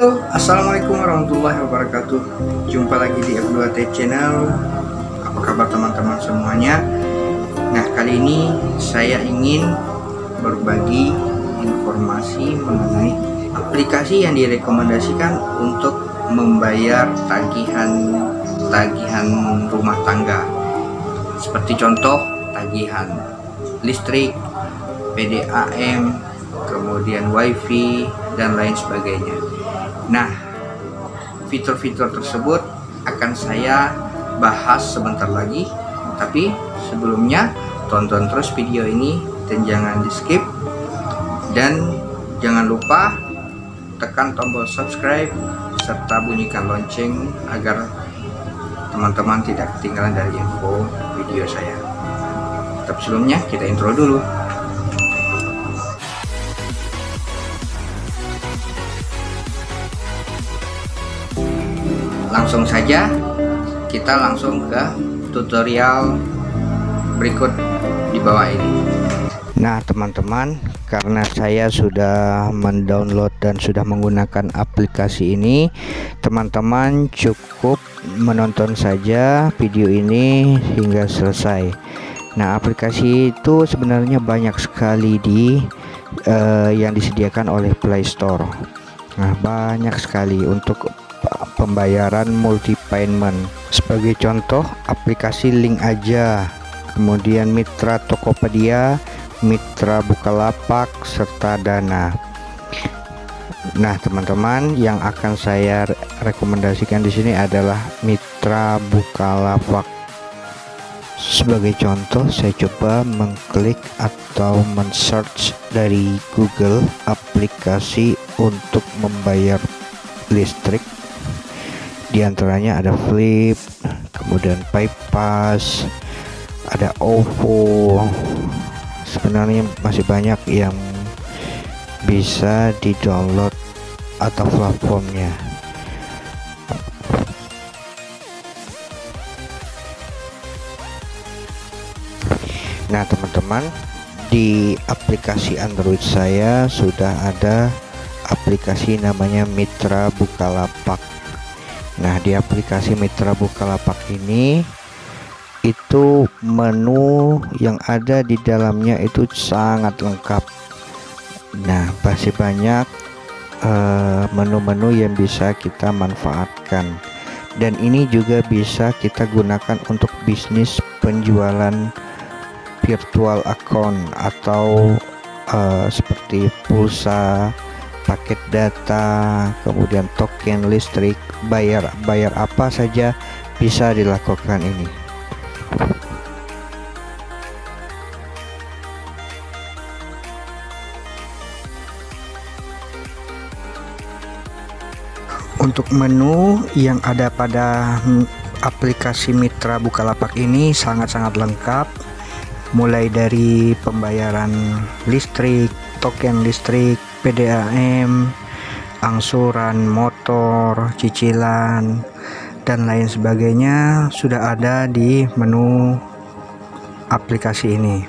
Halo, assalamualaikum warahmatullahi wabarakatuh. Jumpa lagi di F2T Channel. Apa kabar teman-teman semuanya? Nah, kali ini saya ingin berbagi informasi mengenai aplikasi yang direkomendasikan untuk membayar tagihan rumah tangga. Seperti contoh tagihan listrik, PDAM, kemudian WiFi dan lain sebagainya. Nah, fitur-fitur tersebut akan saya bahas sebentar lagi, tapi sebelumnya tonton terus video ini dan jangan di skip, dan jangan lupa tekan tombol subscribe serta bunyikan lonceng agar teman-teman tidak ketinggalan dari info video saya. Tapi sebelumnya kita intro dulu. Langsung saja kita langsung ke tutorial berikut di bawah ini. Nah teman-teman, karena saya sudah mendownload dan sudah menggunakan aplikasi ini, teman-teman cukup menonton saja video ini hingga selesai. Nah, aplikasi itu sebenarnya banyak sekali yang disediakan oleh Play Store. Nah, banyak sekali untuk pembayaran multi payment. Sebagai contoh, aplikasi Link Aja, kemudian Mitra Tokopedia, Mitra Bukalapak, serta Dana. Nah, teman-teman, yang akan saya rekomendasikan di sini adalah Mitra Bukalapak. Sebagai contoh, saya coba mengklik atau men-search dari Google aplikasi untuk membayar listrik. Di antaranya ada Flip, kemudian PayPass, ada OVO. Sebenarnya masih banyak yang bisa di-download atau platformnya. Nah teman-teman, di aplikasi Android saya sudah ada aplikasi namanya Mitra Bukalapak. Nah, di aplikasi Mitra Bukalapak ini itu menu yang ada di dalamnya itu sangat lengkap. Nah, masih banyak menu-menu yang bisa kita manfaatkan, dan ini juga bisa kita gunakan untuk bisnis penjualan virtual account atau seperti pulsa, paket data, kemudian token listrik, bayar apa saja bisa dilakukan ini. Untuk menu yang ada pada aplikasi Mitra Bukalapak ini sangat-sangat lengkap, mulai dari pembayaran listrik, token listrik, PDAM, angsuran motor, cicilan, dan lain sebagainya sudah ada di menu aplikasi ini.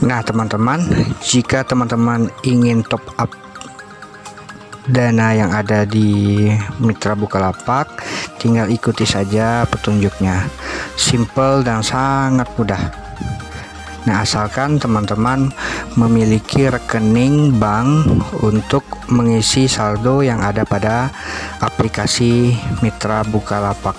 Nah teman-teman, jika teman-teman ingin top up dana yang ada di Mitra Bukalapak, tinggal ikuti saja petunjuknya, simple dan sangat mudah. Nah asalkan teman-teman memiliki rekening bank untuk mengisi saldo yang ada pada aplikasi Mitra Bukalapak.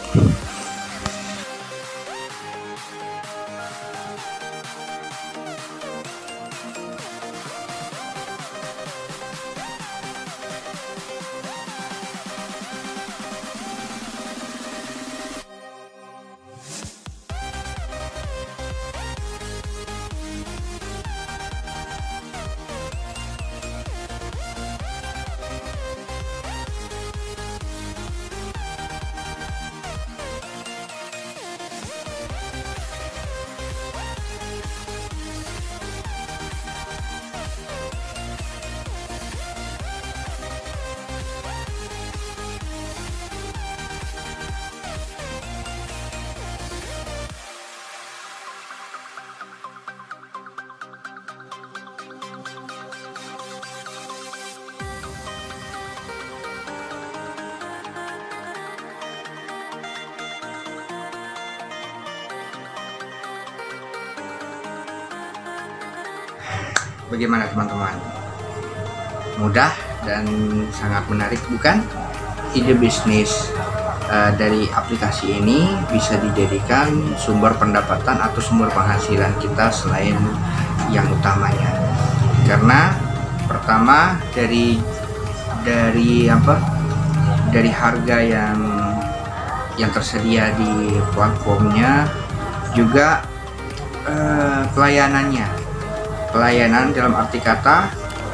Bagaimana teman-teman? Mudah dan sangat menarik bukan? Ide bisnis dari aplikasi ini bisa dijadikan sumber pendapatan atau sumber penghasilan kita selain yang utamanya. Karena pertama dari harga yang tersedia di platformnya, juga pelayanan dalam arti kata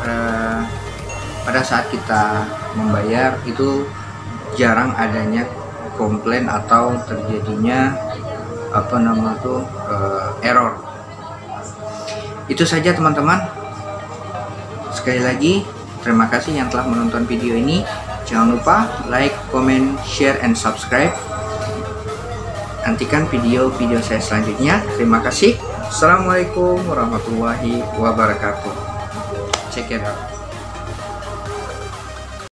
pada saat kita membayar itu jarang adanya komplain atau terjadinya error. Itu saja teman-teman. Sekali lagi terima kasih yang telah menonton video ini. Jangan lupa like, comment, share, and subscribe. Nantikan video-video saya selanjutnya. Terima kasih. Assalamualaikum warahmatullahi wabarakatuh. Check it out.